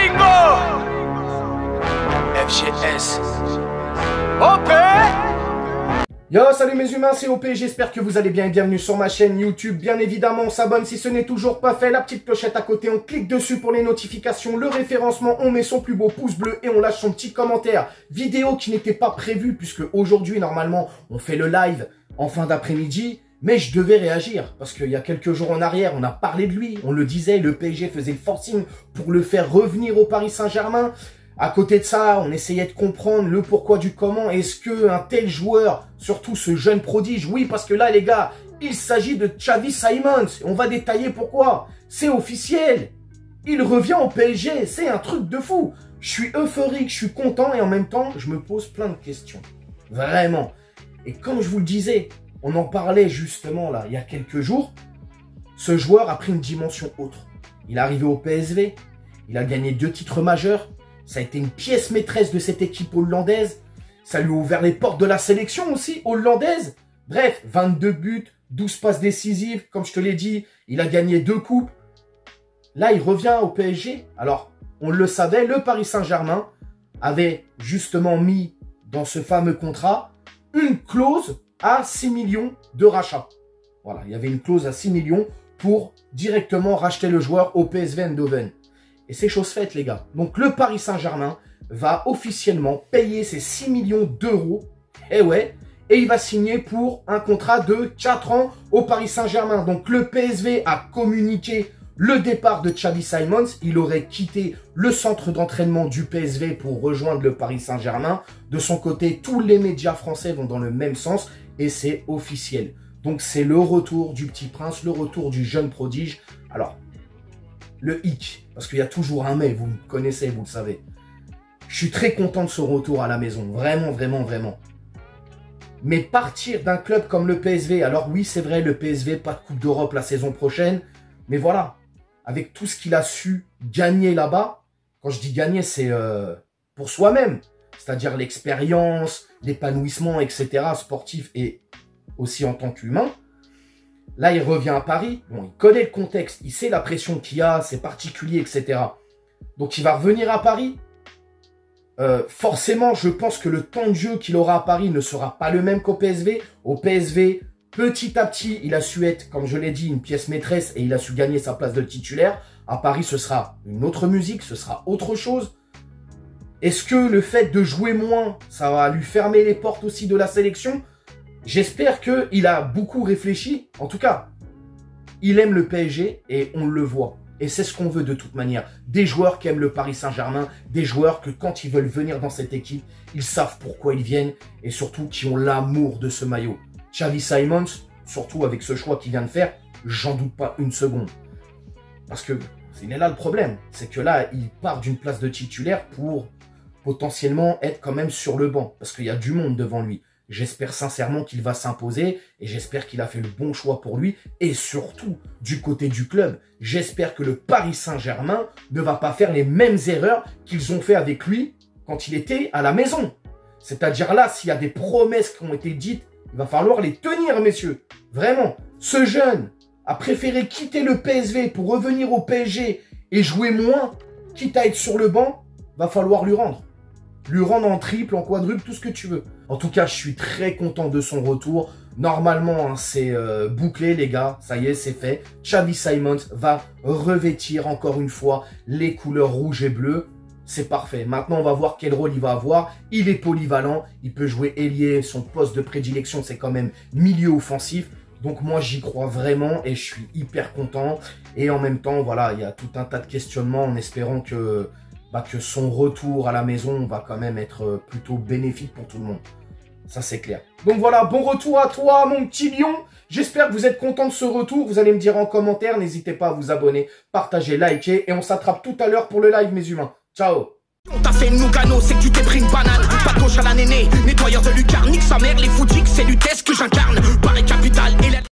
Bingo! FGS. OP! Yo, salut mes humains, c'est OP, j'espère que vous allez bien et bienvenue sur ma chaîne YouTube. Bien évidemment, on s'abonne si ce n'est toujours pas fait, la petite clochette à côté, on clique dessus pour les notifications, le référencement, on met son plus beau pouce bleu et on lâche son petit commentaire. Vidéo qui n'était pas prévue puisque aujourd'hui, normalement, on fait le live en fin d'après-midi. Mais je devais réagir, parce qu'il y a quelques jours en arrière, on a parlé de lui, on le disait, le PSG faisait le forcing pour le faire revenir au Paris Saint-Germain. À côté de ça, on essayait de comprendre le pourquoi du comment. Est-ce que un tel joueur, surtout ce jeune prodige, oui, parce que là, les gars, il s'agit de Xavi Simons. On va détailler pourquoi. C'est officiel. Il revient au PSG. C'est un truc de fou. Je suis euphorique, je suis content et en même temps, je me pose plein de questions. Vraiment. Et comme je vous le disais, on en parlait justement là, il y a quelques jours. Ce joueur a pris une dimension autre. Il est arrivé au PSV. Il a gagné 2 titres majeurs. Ça a été une pièce maîtresse de cette équipe hollandaise. Ça lui a ouvert les portes de la sélection aussi hollandaise. Bref, 22 buts, 12 passes décisives. Comme je te l'ai dit, il a gagné 2 coupes. Là, il revient au PSG. Alors, on le savait, le Paris Saint-Germain avait justement mis dans ce fameux contrat une clause à 6 millions de rachat. Voilà, il y avait une clause à 6 millions pour directement racheter le joueur au PSV Eindhoven. Et c'est chose faite, les gars. Donc, le Paris Saint-Germain va officiellement payer ses 6 millions d'euros. Et ouais, et il va signer pour un contrat de 4 ans au Paris Saint-Germain. Donc, le PSV a communiqué le départ de Xavi Simons. Il aurait quitté le centre d'entraînement du PSV pour rejoindre le Paris Saint-Germain. De son côté, tous les médias français vont dans le même sens. Et c'est officiel. Donc, c'est le retour du petit prince, le retour du jeune prodige. Alors, le hic, parce qu'il y a toujours un mais, vous me connaissez, vous le savez. Je suis très content de ce retour à la maison. Vraiment, vraiment, vraiment. Mais partir d'un club comme le PSV, alors oui, c'est vrai, le PSV, pas de Coupe d'Europe la saison prochaine. Mais voilà, avec tout ce qu'il a su gagner là-bas, quand je dis gagner, c'est pour soi-même. C'est-à-dire l'expérience, l'épanouissement, etc., sportif et aussi en tant qu'humain. Là, il revient à Paris. Bon, il connaît le contexte, il sait la pression qu'il y a, c'est particulier, etc. Donc, il va revenir à Paris. Forcément, je pense que le temps de jeu qu'il aura à Paris ne sera pas le même qu'au PSV. Au PSV, petit à petit, il a su être, comme je l'ai dit, une pièce maîtresse et il a su gagner sa place de titulaire. À Paris, ce sera une autre musique, ce sera autre chose. Est-ce que le fait de jouer moins, ça va lui fermer les portes aussi de la sélection ? J'espère qu'il a beaucoup réfléchi. En tout cas, il aime le PSG et on le voit. Et c'est ce qu'on veut de toute manière. Des joueurs qui aiment le Paris Saint-Germain, des joueurs que quand ils veulent venir dans cette équipe, ils savent pourquoi ils viennent et surtout qui ont l'amour de ce maillot. Xavi Simons, surtout avec ce choix qu'il vient de faire, j'en doute pas une seconde. Parce que c'est là le problème. C'est que là, il part d'une place de titulaire pour potentiellement être quand même sur le banc. Parce qu'il y a du monde devant lui. J'espère sincèrement qu'il va s'imposer et j'espère qu'il a fait le bon choix pour lui. Et surtout, du côté du club, j'espère que le Paris Saint-Germain ne va pas faire les mêmes erreurs qu'ils ont fait avec lui quand il était à la maison. C'est-à-dire là, s'il y a des promesses qui ont été dites, il va falloir les tenir, messieurs. Vraiment, ce jeune a préféré quitter le PSV pour revenir au PSG et jouer moins, quitte à être sur le banc, va falloir lui rendre. Lui rendre en triple, en quadruple, tout ce que tu veux. En tout cas, je suis très content de son retour. Normalement, hein, c'est bouclé, les gars. Ça y est, c'est fait. Xavi Simons va revêtir encore une fois les couleurs rouge et bleu. C'est parfait. Maintenant, on va voir quel rôle il va avoir. Il est polyvalent. Il peut jouer ailier. Son poste de prédilection, c'est quand même milieu offensif. Donc moi, j'y crois vraiment et je suis hyper content. Et en même temps, voilà, il y a tout un tas de questionnements en espérant que son retour à la maison va quand même être plutôt bénéfique pour tout le monde. Ça, c'est clair. Donc voilà, bon retour à toi, mon petit lion. J'espère que vous êtes content de ce retour. Vous allez me dire en commentaire. N'hésitez pas à vous abonner, partager, liker. Et on s'attrape tout à l'heure pour le live, mes humains. Ciao. On t'a fait Nougano, c'est que tu t'es pris une banane. Pas de gauche à la néné, nettoyeur de lucarne. Nique sa mère, les foutiques, c'est l'UTES que j'incarne. Paris Capital et la...